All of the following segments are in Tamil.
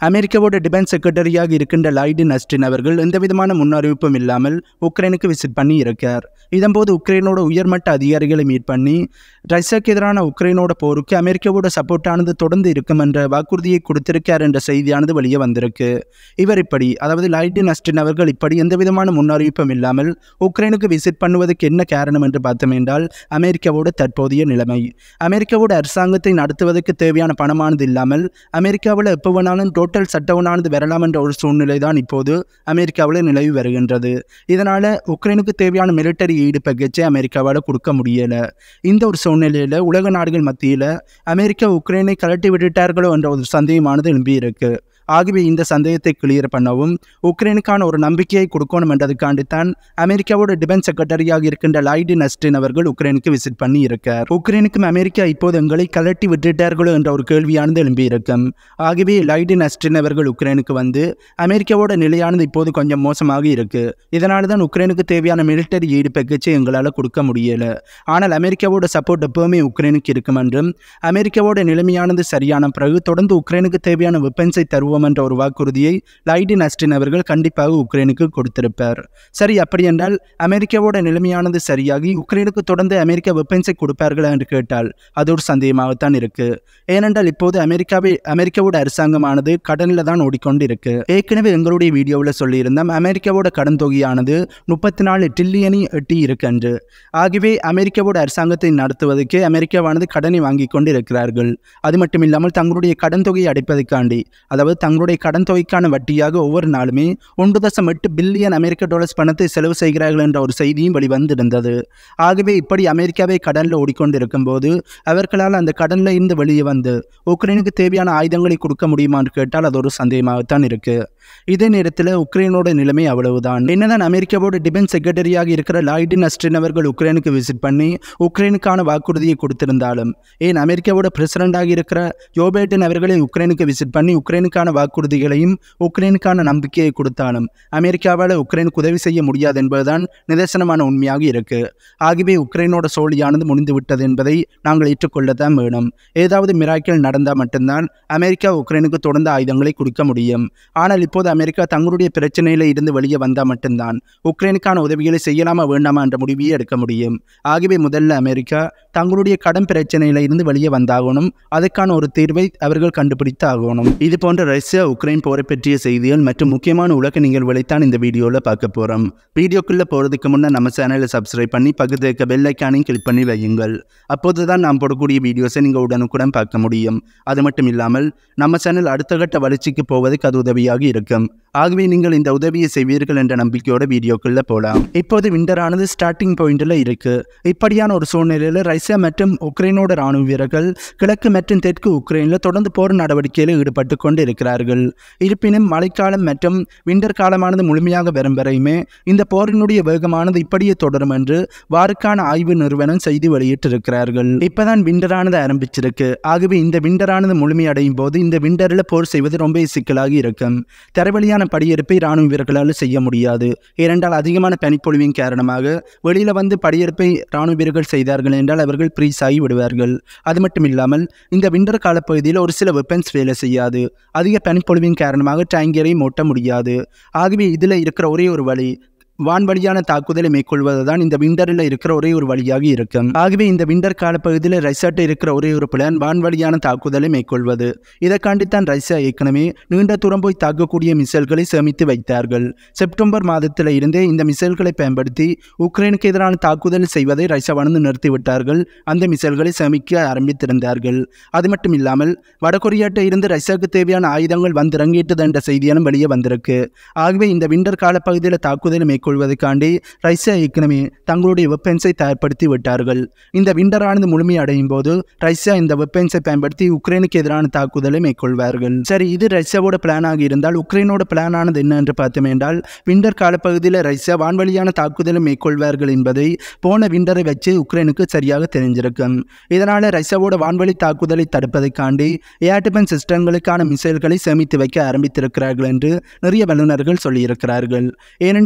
அமெரிக்காவோட டிஃபென்ஸ் செக்ரட்டரியாக இருக்கின்ற லாய்டன் அஸ்டின் அவர்கள் எந்தவிதமான முன்னறிவிப்பும் இல்லாமல் உக்ரைனுக்கு விசிட் பண்ணி இருக்கார். இதன்போது உக்ரைனோட உயர்மட்ட அதிகாரிகளை மீட் பண்ணி ரஷ்யாவுக்கு எதிரான உக்ரைனோட போருக்கு அமெரிக்காவோட சப்போர்ட்டானது தொடர்ந்து இருக்கும் என்ற வாக்குறுதியை கொடுத்திருக்கார் என்ற செய்தியானது வெளியே வந்திருக்கு. இவர் இப்படி, அதாவது லாய்டன் அஸ்டின் அவர்கள் இப்படி எந்தவிதமான முன்னறிவிப்பும் இல்லாமல் உக்ரைனுக்கு விசிட் பண்ணுவதற்கு என்ன காரணம் என்று பார்த்தோம் என்றால் அமெரிக்காவோட தற்போதைய நிலைமை. அமெரிக்காவோட அரசாங்கத்தை நடத்துவதற்கு தேவையான பணமானது இல்லாமல் அமெரிக்காவில் எப்போ வேணாலும் டோட்டல் சட்டவுனானது வரலாம் என்ற ஒரு சூழ்நிலை தான் இப்போது அமெரிக்காவில் நிலவி வருகின்றது. இதனால் உக்ரைனுக்கு தேவையான மிலிட்டரி ஈடு பேக்கேஜை அமெரிக்காவால் கொடுக்க முடியலை. இந்த ஒரு சூழ்நிலையில் உலக நாடுகள் மத்தியில் அமெரிக்கா உக்ரைனை கலட்டி விட்டுட்டார்களோ என்ற ஒரு சந்தேகமானது எழும்பியிருக்கு. ஆகவே இந்த சந்தேகத்தை கிளியர் பண்ணவும் உக்ரைனுக்கான ஒரு நம்பிக்கையை கொடுக்கணும் என்றதுக்காண்டித்தான் அமெரிக்காவோட டிஃபென்ஸ் செக்ரட்டரியாக இருக்கின்ற லாய்டன் அஸ்டின் அவர்கள் உக்ரைனுக்கு விசிட் பண்ணி இருக்கார். உக்ரைனுக்கும் அமெரிக்கா இப்போது எங்களை கலட்டி விட்டுட்டார்களோ என்ற ஒரு கேள்வியானது எழும்பியிருக்கும். ஆகவே லாய்டன் அஸ்டின் அவர்கள் உக்ரைனுக்கு வந்து அமெரிக்காவோட நிலையானது இப்போது கொஞ்சம் மோசமாக இருக்கு. இதனால தான் உக்ரைனுக்கு தேவையான மிலிட்டரி ஈடு பேக்கேஜை எங்களால் கொடுக்க முடியல. ஆனால் அமெரிக்காவோட சப்போர்ட் எப்பவுமே உக்ரைனுக்கு இருக்கும் என்றும் அமெரிக்காவோட நிலைமையானது சரியான பிறகு தொடர்ந்து உக்ரைனுக்கு தேவையான வெப்பன்ஸை தருவோம் என்ற ஒரு வாக்குறுதியை லாய்டன் அஸ்டின் அவர்கள் கண்டிப்பாக உக்ரைனுக்கு கொடுத்திருப்பார். சரி, அப்படி என்றால் அமெரிக்காவோட நிலைமையானது சரியாகி உக்ரைனுக்கு தொடர்ந்து அமெரிக்கா வெப்பன்ஸை கொடுப்பார்களா என்று கேட்டால் அது ஒரு சந்தேகமாகத்தான் இருக்கு. ஏனென்றால் இப்போது அமெரிக்காவோட அரசாங்கமானது கடனில் தான் ஓடிக்கொண்டு இருக்கு. ஏற்கனவே எங்களுடைய வீடியோவில் சொல்லியிருந்தோம் அமெரிக்காவோட கடன் தொகையானது 34 டிரில்லியனை எட்டி இருக்கு என்று. ஆகவே அமெரிக்காவோட அரசாங்கத்தை நடத்துவதற்கு அமெரிக்காவானது கடனை வாங்கி கொண்டு இருக்கிறார்கள். அது மட்டும் இல்லாமல் தங்களுடைய கடன் தொகையை அடைப்பதற்காண்டி, அதாவது தங்களுடைய கடன் தொகைக்கான வட்டியாக ஒவ்வொரு நாளுமே 1.8 பில்லியன் அமெரிக்க டாலர்ஸ் பணத்தை செலவு செய்கிறார்கள் என்ற ஒரு செய்தியும் வெளிவந்திருந்தது. ஆகவே இப்படி அமெரிக்காவை கடனில் ஓடிக்கொண்டிருக்கும் போது அவர்களால் அந்த கடனில் இருந்து வெளியே வந்து உக்ரைனுக்கு தேவையான ஆயுதங்களை கொடுக்க முடியுமா என்று கேட்டால் அது ஒரு சந்தேகமாகத்தான் இருக்கு. இதே நேரத்தில் உக்ரைனோட நிலைமை அவ்வளவுதான். என்னதான் அமெரிக்காவோட டிஃபென்ஸ் செக்ரட்டரியாக இருக்கிற லாய்டன் அஸ்டின் அவர்கள் உக்ரைனுக்கு விசிட் பண்ணி உக்ரைனுக்கான வாக்குறுதியை கொடுத்திருந்தாலும், ஏன் அமெரிக்காவோட பிரசிடண்டாக இருக்கிற ஜோ பைடன் அவர்களை உக்ரைனுக்கு விசிட் பண்ணி உக்ரைனுக்கான வாக்குறுதிகளையும் உக்ரைனுக்கான நம்பிக்கையை கொடுத்தாலும் அமெரிக்காவால் உக்ரைனுக்கு உதவி செய்ய முடியாது என்பதுதான் நிதர்சனமான உண்மையாக இருக்கு. ஆகவே உக்ரைனோட சோழியானது முடிந்து விட்டது என்பதை நாங்கள் ஏற்றுக்கொள்ளத்தான் வேணும். ஏதாவது மிராக்கிள் நடந்தால் மட்டும்தான் அமெரிக்கா உக்ரைனுக்கு தொடர்ந்து ஆயுதங்களை கொடுக்க முடியும். ஆனால் இப்போது அமெரிக்கா தங்களுடைய பிரச்சனையில இருந்து வெளியே வந்தால் மட்டும்தான் உக்ரைனுக்கான உதவிகளை செய்யலாமா வேண்டாமா என்ற முடிவையை எடுக்க முடியும். ஆகவே முதல்ல அமெரிக்கா தங்களுடைய கடன் பிரச்சனையில இருந்து வெளியே வந்தாகணும். அதற்கான ஒரு தீர்வை அவர்கள் கண்டுபிடித்து ஆகணும். இது போன்ற ரஷ்யா உக்ரைன் போரை பற்றிய செய்திகள் மற்றும் முக்கியமான உலக நிகழ்வுகளைத்தான் இந்த வீடியோவில் பார்க்க போகிறோம். வீடியோக்குள்ளே போகிறதுக்கு முன்னே நம்ம சேனலை சப்ஸ்கிரைப் பண்ணி பக்கத்தில் இருக்க பெல் ஐக்கானையும் கிளிக் பண்ணி வையுங்கள். அப்போது தான் நாம் போடக்கூடிய வீடியோஸை நீங்கள் உடனுக்குடன் பார்க்க முடியும். அது மட்டும் இல்லாமல் நம்ம சேனல் அடுத்த கட்ட வளர்ச்சிக்கு போவதற்கு அது உதவியாக இருக்கும். ஆகவே நீங்கள் இந்த உதவியை செய்வீர்கள் என்ற நம்பிக்கையோட வீடியோக்குள்ள போகலாம். இப்போது விண்டரானது ஸ்டார்டிங் பாயிண்டில் இருக்கு. இப்படியான ஒரு சூழ்நிலையில் ரஷ்யா மற்றும் உக்ரைனோட ராணுவ வீரர்கள் கிழக்கு மற்றும் தெற்கு உக்ரைனில் தொடர்ந்து போர் நடவடிக்கையில் ஈடுபட்டு கொண்டு இருக்கிறார்கள். இருப்பினும் மழைக்காலம் மற்றும் விண்டர் காலமானது முழுமையாக வரும் வரையுமே இந்த போரினுடைய வேகமானது இப்படியே தொடரும் என்று வாருக்கான ஆய்வு நிறுவனம் செய்தி வெளியிட்டிருக்கிறார்கள். இப்பதான் விண்டரானது ஆரம்பிச்சிருக்கு. ஆகவே இந்த விண்டரானது முழுமையடையும் போது இந்த விண்டரில் போர் செய்வது ரொம்ப சிக்கலாகி இருக்கும். தரவழியான படியெடுப்பை ராணுவ வீரர்களால் செய்ய முடியாது. ஏனென்றால் அதிகமான பனிப்பொழிவின் காரணமாக வெளியில் வந்து படியெடுப்பை ராணுவ வீரர்கள் செய்தார்கள் என்றால் அவர்கள் ப்ரீஸ் ஆகி விடுவார்கள். அது மட்டும் இல்லாமல் இந்த விண்டர் காலப்பகுதியில் ஒரு சில வெப்பன்ஸ் வேலை செய்யாது. அதிக பனிப்பொழிவின் காரணமாக டேங்கரையும் ஓட்ட முடியாது. ஆகவே இதில் இருக்கிற ஒரே ஒரு வழி வான்வழியான தாக்குதலை மேற்கொள்வதுதான் இந்த விண்டரில் இருக்கிற ஒரே ஒரு வழியாக இருக்கும். ஆகவே இந்த விண்டர் காலப்பகுதியில் ரஷ்யாட்ட இருக்கிற ஒரே ஒரு பிளான் வான்வழியான தாக்குதலை மேற்கொள்வது. இதற்காண்டித்தான் ரஷ்யா ஏற்கனவே நீண்ட தூரம் போய் தாக்கக்கூடிய மிசைல்களை சேமித்து வைத்தார்கள். செப்டம்பர் மாதத்தில் இருந்தே இந்த மிசைல்களை பயன்படுத்தி உக்ரைனுக்கு எதிரான தாக்குதல் செய்வதை ரஷ்யாவானது நிறுத்திவிட்டார்கள். அந்த மிசைல்களை சேமிக்க ஆரம்பித்திருந்தார்கள். அது மட்டும் இல்லாமல் வடகொரியாட்ட இருந்து ரஷ்யாவுக்கு தேவையான ஆயுதங்கள் வந்திறங்கிட்டது என்ற செய்தியாலும் வெளியே வந்திருக்கு. ஆகவே இந்த விண்டர் காலப்பகுதியில் தாக்குதலை மேற்கொள்வதற்காண்டி ரஷ்யா ஏற்கனவே தங்களுடைய வெப்பன்ஸை தயார்படுத்தி விட்டார்கள். இந்த விண்டரானது முழுமையடையும் போது ரஷ்யா இந்த வெப்பன்ஸை பயன்படுத்தி உக்ரைனுக்கு எதிரான தாக்குதலை மேற்கொள்வார்கள். சரி, இது ரஷ்யாவோட பிளானாக இருந்தால் உக்ரைனோட பிளானானது என்ன என்று பார்த்தோம் என்றால் விண்டர் காலப்பகுதியில் ரஷ்யா வான்வழியான தாக்குதலை மேற்கொள்வார்கள் என்பதை போன விண்டரை வச்சு உக்ரைனுக்கு சரியாக தெரிஞ்சிருக்கும். இதனால் ரஷ்யாவோட வான்வழி தாக்குதலை தடுப்பதற்காண்டி ஏர் டிஃபென்ஸ் சிஸ்டங்களுக்கான மிசைல்களை சேமித்து வைக்க ஆரம்பித்திருக்கிறார்கள் என்று நிறைய வல்லுநர்கள் சொல்லியிருக்கிறார்கள். ஏனென்றால் இப்போது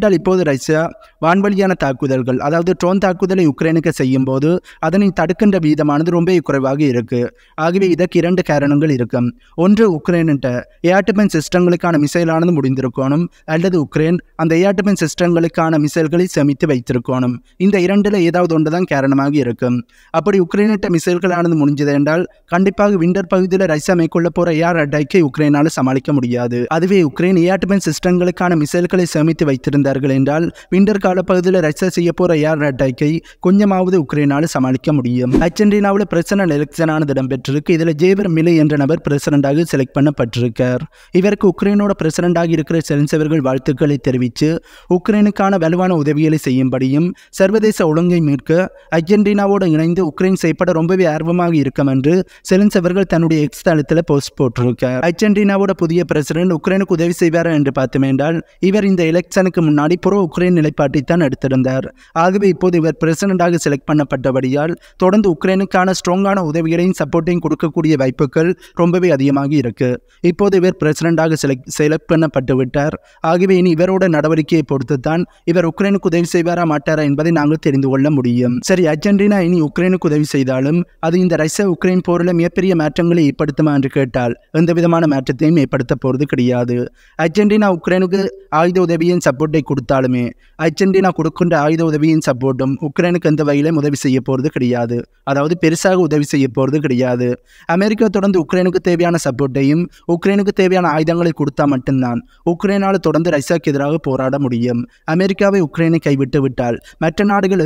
ரஷ்யா வான்வழியான தாக்குதல்கள், அதாவது ட்ரோன் தாக்குதலை யுக்ரைனுக்கு செய்யும் போது அதனை தடுக்கின்ற வீதமானது ரொம்ப குறைவாக இருக்கு. ஆகவே இதற்கு 2 காரணங்கள் இருக்கும். ஒன்று, உக்ரைன்கிட்ட ஏர் டிஃபென்ஸ் சிஸ்டங்களுக்கான மிசைலானது முடிந்திருக்கணும், அல்லது உக்ரைன் அந்த ஏர் டிஃபென்ஸ் சிஸ்டங்களுக்கான மிசைல்களை சேமித்து வைத்திருக்கணும். இந்த 2ல் ஏதாவது ஒன்று தான் காரணமாக இருக்கும். அப்படி உக்ரைன்கிட்ட மிசைல்களானது முடிஞ்சது என்றால் கண்டிப்பாக விண்டர் பகுதியில் ரஷ்யா மேற்கொள்ள போற ஏர் அட்டாக்கை உக்ரைனால் சமாளிக்க முடியாது. அதுவே உக்ரைன் ஏர் டிஃபென்ஸ் சிஸ்டங்களுக்கான மிசைல்களை சேமித்து வைத்திருந்தார்கள் என்றால் விண்டர் காலப்பகுதியில் ரஷ்யா செய்ய போற ஏர் அட்டாக்கை கொஞ்சமாவது உக்ரைனால் சமாளிக்க முடியும். அர்ஜென்டினாவில் பிரசிடென்ட் எலெக்ஷனானது இடம்பெற்றிருக்கு. இதில் ஜேவர் மிலே என்ற நபர் பிரசிடென்டாக செலக்ட் பண்ணப்பட்டிருக்கார். இவருக்கு உக்ரைனோட பிரசிடென்டாக இருக்கிற செலன்சவர்கள் வாழ்த்துக்களை தெரிவித்து உக்ரைனுக்கான வலுவான உதவிகளை செய்யும்படியும் சர்வதேச ஒழுங்கை மீட்க அர்ஜென்டினாவோடு இணைந்து உக்ரைன் செய்யப்பட ரொம்பவே ஆர்வமாக இருக்கும் என்று செலன்சவர்கள் தன்னுடைய எக்ஸ் தளத்தில் போஸ்ட் போட்டிருக்கார். அர்ஜென்டினாவோட புதிய பிரசிடென்ட் உக்ரைனுக்கு உதவி செய்வார் என்று பார்த்தோம் என்றால் இவர் இந்த எலெக்ஷனுக்கு முன்னாடி புரோ உக்ரைன் நிலைப்பாட்டை தான் எடுத்திருந்தார். ஆகவே இப்போது இவர் பிரசிடென்டாக செலக்ட் பண்ணப்பட்டபடியால் தொடர்ந்து உக்ரைனுக்கான ஸ்ட்ராங்கான உதவிகளையும் சப்போர்ட்டையும் கொடுக்கக்கூடிய வாய்ப்புகள் ரொம்பவே அதிகமாக இருக்கு. இப்போது இவர் பிரசிடென்டாக செலக்ட் பண்ணப்பட்டு விட்டார். ஆகவே இனி இவரோட நடவடிக்கையை பொறுத்து தான் இவர் உக்ரைனுக்கு உதவி செய்வாரா மாட்டாரா என்பதை நாங்கள் தெரிந்து கொள்ள முடியும். சரி, அர்ஜென்டினா இனி உக்ரைனுக்கு உதவி செய்தாலும் அது இந்த ரஷ்யா உக்ரைன் போரில் மிகப்பெரிய மாற்றங்களை ஏற்படுத்துமா என்று கேட்டால் எந்த விதமான மாற்றத்தையும் ஏற்படுத்த போறது கிடையாது. அர்ஜென்டினா உக்ரைனுக்கு ஆயுத உதவியின் சப்போர்ட்டை கொடுத்தாலுமே அர்ஜென்டினா கொடுக்கின்ற ஆயுத உதவியின் சப்போர்ட்டும் உக்ரைனுக்கு எந்த வகையிலும் உதவி செய்ய போறது கிடையாது. அதாவது பெருசாக உதவி செய்ய போறது கிடையாது. அமெரிக்கா தொடர்ந்து உக்ரைனுக்கு தேவையான சப்போர்ட்டையும் உக்ரைனுக்கு தேவையான ஆயுதங்களை கொடுத்தா மட்டும்தான் உக்ரைனால் தொடர்ந்து ரஷ்யாவுக்கு எதிராக போராட முடியும். அமெரிக்காவை உக்ரைனை கைவிட்டு விட்டால் மற்ற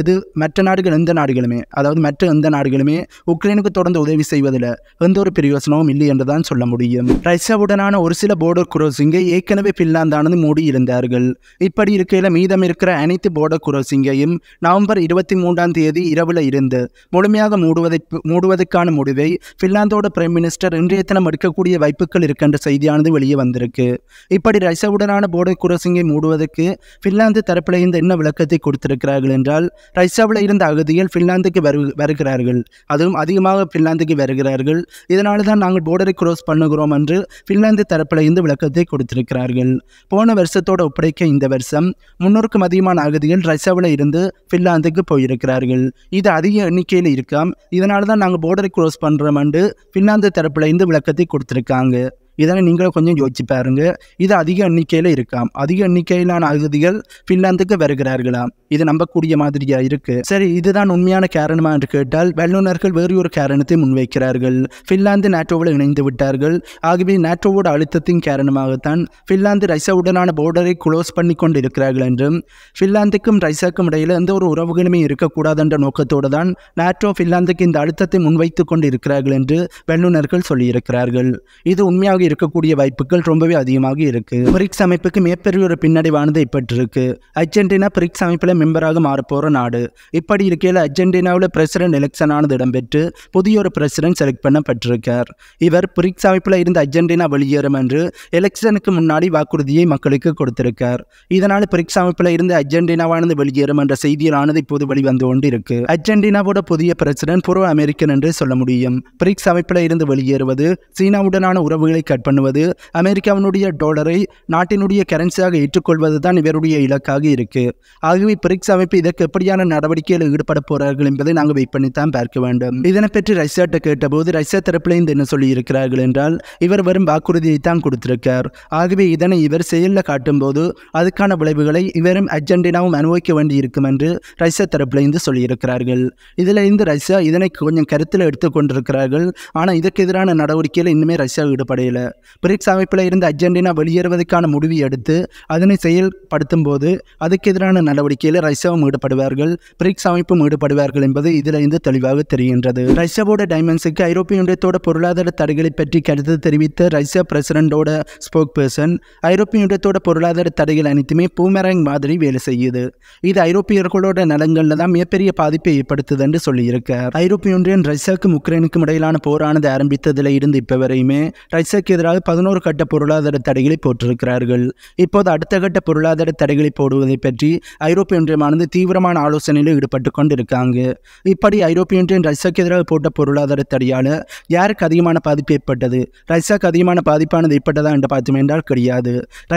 நாடுகள் எந்த நாடுகளுமே, அதாவது மற்ற எந்த நாடுகளுமே உக்ரைனுக்கு தொடர்ந்து உதவி செய்வதில் எந்த ஒரு பிரயோசனமும் இல்லை என்றுதான் சொல்ல முடியும். ரஷ்யாவுடனான ஒரு சில போர்டர் குரோசிங்கை ஏற்கனவே பின்லாந்தானது மூடி இருந்தார்கள். இப்படி இருக்கையில் மீதம் இருக்கிற அனைத்து போர்டர் குரோசிங்கையும் நவம்பர் 23ஆம் தேதி இரவில் இருந்து முழுமையாக மூடுவதற்கான முடிவை பின்லாந்தோட பிரைம் மினிஸ்டர் இன்றைய தினம் எடுக்கக்கூடிய வாய்ப்புகள் இருக்கின்ற செய்தியானது வெளியே வந்திருக்கு. இப்படி ரஷ்யாவுடனான போர்டர் குரோசிங்கை மூடுவதற்கு பின்லாந்து தரப்பில் இருந்து என்ன விளக்கத்தை கொடுத்திருக்கிறார்கள் என்றால், ரஷ்யாவில் இருந்த அகதிகள் பின்லாந்துக்கு வருகிறார்கள், அதுவும் அதிகமாக பின்லாந்துக்கு வருகிறார்கள், இதனால தான் நாங்கள் போர்டரை கிராஸ் பண்ணுகிறோம் என்று பின்லாந்து தரப்பில் இருந்து விளக்கத்தை கொடுத்திருக்கிறார்கள். போன வருஷத்தோட ஒப்படைக்க இந்த வருஷம் 300க்கும் அதிகமான அகதிகள் ரஷ்யாவில் இருந்து பின்லாந்துக்கு போயிருக்கிறார்கள். இது அதிக எண்ணிக்கையில் இருக்காம். இதனால தான் நாங்கள் போர்டரை கிராஸ் பண்ணுறோம் என்று பின்லாந்து தரப்பில் இருந்து விளக்கத்தை கொடுத்திருக்காங்க. இதனை நீங்களும் கொஞ்சம் யோசிச்சு பாருங்க. இது அதிக எண்ணிக்கையில் இருக்காம். அதிக எண்ணிக்கையிலான அகதிகள் பின்லாந்துக்கு வருகிறார்களாம். இது நம்பக்கூடிய மாதிரியா இருக்கு. சரி, இதுதான் உண்மையான காரணமா என்று கேட்டால் வல்லுநர்கள் வேறு ஒரு காரணத்தை முன்வைக்கிறார்கள். பின்லாந்து நாட்டோவில் இணைந்து விட்டார்கள். ஆகவே நாட்டோவோட அழுத்தத்தின் காரணமாகத்தான் பின்லாந்து ரஷ்யாவுடனான போர்டரை க்ளோஸ் பண்ணி கொண்டு இருக்கிறார்கள் என்றும் பின்லாந்துக்கும் ரஷ்யாவுக்கும் இடையில் எந்த ஒரு உறவுகளுமே இருக்கக்கூடாது என்ற நோக்கத்தோடு தான் நாட்டோ பின்லாந்துக்கு இந்த அழுத்தத்தை முன்வைத்து கொண்டு இருக்கிறார்கள் என்று வல்லுநர்கள் சொல்லியிருக்கிறார்கள். இது உண்மையாக இருக்கக்கூடிய வாய்ப்புகள் ரொம்பவே அதிகமாக இருக்கு. பிரிக்ஸ் அமைப்புக்கு மிகப்பெரிய ஒரு பின்னடைவானது ஏற்பட்டிருக்கு. அர்ஜென்டினா பிரிக்ஸ் அமைப்பில் மெம்பராக மாறப்போற நாடு. இப்படி இருக்கையில் அர்ஜென்டினாவில் பிரசிடென்ட் எலெக்ஷன் ஆனது இடம்பெற்று புதிய ஒரு பிரசிடென்ட் செலக்ட் பண்ணப்பட்டிருக்கார். இவர் பிரிக்ஸ் அமைப்பில் இருந்து அர்ஜென்டினா வெளியேறும் என்று எலெக்ஷனுக்கு முன்னாடி வாக்குறுதியை மக்களுக்கு கொடுத்திருக்கார். இதனால் பிரிக்ஸ் அமைப்பில் இருந்து அர்ஜென்டினாவானது வெளியேறும் என்ற செய்தியானது இப்போது வெளிவந்து கொண்டு இருக்கு. அர்ஜென்டினாவோட புதிய பிரசிடென்ட் புரோ அமெரிக்கன் என்று சொல்ல முடியும். பிரிக்ஸ் அமைப்பில் இருந்து வெளியேறுவது, சீனாவுடனான உறவுகளை கட் பண்ணுவது, அமெரிக்காவினுடைய டாலரை நாட்டினுடைய கரன்சியாக ஏற்றுக்கொள்வது தான் இவருடைய இலக்காக இருக்கு. ஆகவே பிரிக்ஸ் அமைப்பு இதற்கு எப்படியான நடவடிக்கையில் ஈடுபட போறார்கள் என்பதை நாங்கள் வெயிட் பண்ணித்தான் பார்க்க வேண்டும். இதனை பற்றி ரஷ்யாட்ட கேட்டபோது ரஷ்யா தரப்பிலிருந்து என்ன சொல்லி இருக்கிறார்கள் என்றால், இவர் வரும் வாக்குறுதியை தான் கொடுத்திருக்கார். ஆகவே இதனை இவர் செயலில் காட்டும் போது அதுக்கான விளைவுகளை இவரும் அர்ஜென்டினாவும் அனுபவிக்க வேண்டி இருக்கும் என்று ரஷ்யா தரப்பிலிருந்து சொல்லியிருக்கிறார்கள். இதில் இருந்து ரஷ்யா இதனை கொஞ்சம் கருத்தில் எடுத்துக்கொண்டிருக்கிறார்கள். ஆனால் இதற்கு எதிரான நடவடிக்கையில் இன்னுமே ரஷ்யா ஈடுபடையில. பிரிக்ஸ் அமைப்பில் இருந்து அர்ஜென்டினா வெளியேறுவதற்கான முடிவை எடுத்து அதனை செயல்படுத்தும் போது அதுக்கு எதிரான நடவடிக்கையில் ரஷ்யாவும் ஈடுபடுவார்கள், பிரிக்ஸ் அமைப்பும் ஈடுபடுவார்கள் என்பது இதில் இருந்து தெளிவாக தெரிகின்றது. ரஷ்யாவோட டைமண்ட்ஸுக்கு ஐரோப்பிய ஒன்றியத்தோட பொருளாதார தடைகளை பற்றி கருத்து தெரிவித்த ரஷ்யா பிரசிடென்டோட ஸ்போக் பர்சன், ஐரோப்பிய ஒன்றியத்தோட பொருளாதார தடைகள் அனைத்துமே பூமரங் மாதிரி வேலை செய்யுது. இது ஐரோப்பியர்களோட நலன்களில் தான் மிகப்பெரிய பாதிப்பை ஏற்படுத்துது என்று சொல்லியிருக்கார். ஐரோப்பிய ஒன்றியம் ரஷ்யாவுக்கும் உக்ரைனுக்கும் இடையிலான போரானது ஆரம்பித்ததில் இருந்து இப்போ வரையுமே ரஷ்யாவுக்கு ரஷ்யாவுக்கு எதிராக 11 கட்ட பொருளாதார தடைகளை போட்டிருக்கிறார்கள். இப்போது அடுத்த கட்ட பொருளாதார தடைகளை போடுவதை பற்றி ஐரோப்பிய ஒன்றியமானது தீவிரமான ஆலோசனையில் ஈடுபட்டு கொண்டிருக்காங்க. இப்படி ஐரோப்பிய ஒன்றியம் ரஷ்யாவுக்கு எதிராக போட்ட பொருளாதார தடையால் யாருக்கு அதிகமான பாதிப்பு ஏற்பட்டது? ரஷ்யாவுக்கு அதிகமான பாதிப்பானது ஏற்பட்டதா என்று பார்த்தோம் என்றால் கிடையாது.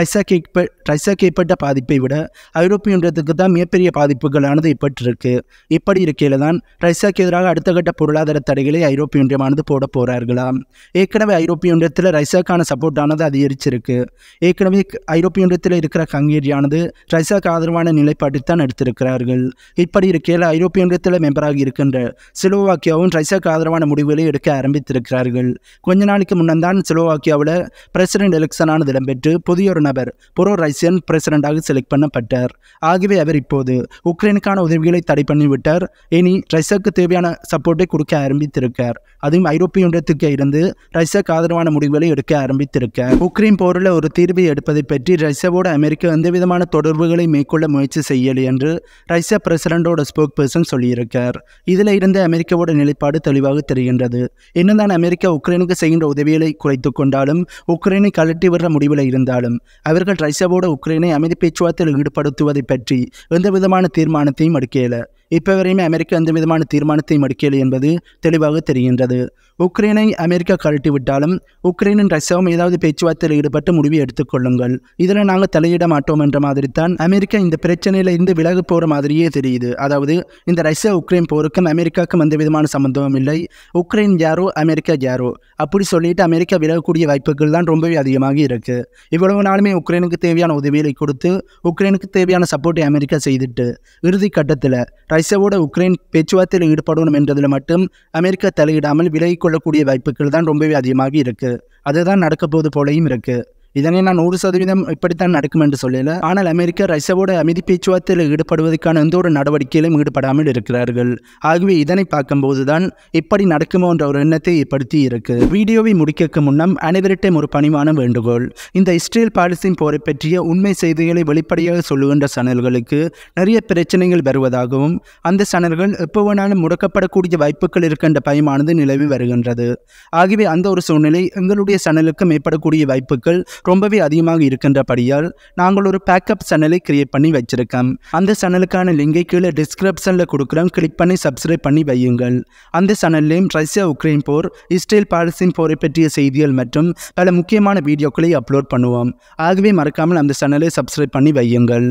ரஷ்யாவுக்கு ஏற்பட்ட பாதிப்பை விட ஐரோப்பிய ஒன்றியத்துக்கு தான் மிகப்பெரிய பாதிப்புகளானது ஏற்பட்டிருக்கு. இப்படி இருக்கையில் தான் ரஷ்யாவுக்கு எதிராக அடுத்த கட்ட பொருளாதார தடைகளை ஐரோப்பிய ஒன்றியமானது போட போறார்களாம். ஏற்கனவே ஐரோப்பிய ஒன்றியத்தில் ரஷ்யாவுக்கான சப்போர்ட்டானது அதிகரிச்சிருக்கு. ஏற்கனவே ஐரோப்பிய ஒன்றியத்தில் இருக்கிற ஹங்கேரியானது ரஷ்யாவுக்கு ஆதரவான நிலைப்பாட்டில் தான் எடுத்திருக்கிறார்கள். இப்படி இருக்கையில் ஐரோப்பிய ஒன்றியத்தில் மெம்பராக இருக்கின்ற ஸ்லோவாக்கியாவும் ரஷ்யாவுக்கு ஆதரவான முடிவுகளை எடுக்க ஆரம்பித்திருக்கிறார்கள். கொஞ்ச நாளைக்கு முன்னதான் ஸ்லோவாக்கியாவில் பிரசிடென்ட் எலெக்ஷனானது இடம்பெற்று புதிய ஒரு நபர் ப்ரோ ரஷ்யன் பிரசிடென்டாக செலக்ட் பண்ணப்பட்டார். ஆகவே அவர் இப்போது உக்ரைனுக்கான உதவிகளை தடை பண்ணிவிட்டார். இனி ரஷ்யாவுக்கு தேவையான சப்போர்ட்டை கொடுக்க ஆரம்பித்திருக்கார். அதுவும் ஐரோப்பிய ஒன்றியத்துக்கு இருந்து ரஷ்யாவுக்கு ஆதரவான முடிவுகளை எடுக்க ஆரம்பித்திருக்கார். உக்ரைன் போரில் ஒரு தீர்வை எடுப்பதை பற்றி ரஷ்யாவோட அமெரிக்கா எந்தவிதமான தொடர்புகளை மேற்கொள்ள முயற்சி செய்யலை என்று ரஷ்யா பிரசிடென்டோட ஸ்போக் பர்சன் சொல்லியிருக்கார். இதில் இருந்து அமெரிக்காவோட நிலைப்பாடு தெளிவாக தெரிகின்றது. என்னதான் அமெரிக்கா உக்ரைனுக்கு செய்கின்ற உதவிகளை குறைத்து கொண்டாலும் உக்ரைனை கலட்டி வர்ற முடிவில் இருந்தாலும் அவர்கள் ரஷ்யாவோட உக்ரைனை அமைதி பேச்சுவார்த்தையில் ஈடுபடுத்துவதை பற்றி எந்த விதமான தீர்மானத்தையும் எடுக்கல. இப்போ வரையுமே அமெரிக்கா எந்த விதமான தீர்மானத்தையும் எடுக்கலை என்பது தெளிவாக தெரிகின்றது. உக்ரைனை அமெரிக்கா கழட்டி விட்டாலும் உக்ரைனும் ரஷ்யாவும் ஏதாவது பேச்சுவார்த்தையில் ஈடுபட்டு முடிவை எடுத்துக்கொள்ளுங்கள், இதில் நாங்கள் தலையிட மாட்டோம் என்ற மாதிரி தான் அமெரிக்கா இந்த பிரச்சனையில் இருந்து விலகு போகிற மாதிரியே தெரியுது. அதாவது இந்த ரஷ்யா உக்ரைன் போருக்கும் அமெரிக்காவுக்கும் எந்த விதமான சம்பந்தமும் இல்லை, உக்ரைன் யாரோ அமெரிக்கா யாரோ அப்படி சொல்லிட்டு அமெரிக்கா விலகக்கூடிய வாய்ப்புகள் தான் ரொம்பவே அதிகமாக இருக்குது. இவ்வளவு நாளுமே உக்ரைனுக்கு தேவையான உதவிகளை கொடுத்து உக்ரைனுக்கு தேவையான சப்போர்ட்டை அமெரிக்கா செய்துட்டு இறுதி கட்டத்தில் ரஷ்யாவோட உக்ரைன் பேச்சுவார்த்தையில் ஈடுபடணும் என்றதில் மட்டும் அமெரிக்கா தலையிடாமல் விலகிக் கொள்ளக்கூடிய வாய்ப்புகள் தான் ரொம்பவே அதிகமாக இருக்குது. அதுதான் நடக்க போது போலையும் இருக்குது. இதனை நான் 100% இப்படித்தான் நடக்கும் என்று சொல்லல. ஆனால் அமெரிக்கா ரஷ்யாவோட அமைதி பேச்சுவார்த்தையில் ஈடுபடுவதற்கான எந்த ஒரு நடவடிக்கையிலும் ஈடுபடாமல் இருக்கிறார்கள். ஆகவே இதனை பார்க்கும்போது தான் இப்படி நடக்குமோ என்ற ஒரு எண்ணத்தை ஏற்படுத்தி இருக்கு. வீடியோவை முடிக்க முன்னம் அனைவரிட்டையும் ஒரு பணிவான வேண்டுகோள். இந்த இஸ்ரேல் பாலஸ்தீன் போரை பற்றிய உண்மை செய்திகளை வெளிப்படையாக சொல்லுகின்ற சேனல்களுக்கு நிறைய பிரச்சனைகள் வருவதாகவும் அந்த சேனல்கள் எப்போ வேணாலும் முடக்கப்படக்கூடிய வாய்ப்புகள் இருக்கின்ற பயமானது நிலவி வருகின்றது. ஆகவே அந்த ஒரு சூழ்நிலை எங்களுடைய சேனலுக்கும் ஏற்படக்கூடிய வாய்ப்புகள் ரொம்பவே அதிகமாக இருக்கின்றபடியால் நாங்கள் ஒரு பேக்கப் சேனலை கிரியேட் பண்ணி வச்சிருக்கோம். அந்த சேனலுக்கான லிங்கை கீழே டிஸ்கிரிப்ஷனில் கொடுக்குறோம், கிளிக் பண்ணி சப்ஸ்கிரைப் பண்ணி வையுங்கள். அந்த சேனல்லையும் ரஷ்யா உக்ரைன் போர், இஸ்ரேல் பாலஸ்தீன் போரை பற்றிய செய்திகள் மற்றும் பல முக்கியமான வீடியோக்களை அப்லோட் பண்ணுவோம். ஆகவே மறக்காமல் அந்த சேனலை சப்ஸ்கிரைப் பண்ணி வையுங்கள்.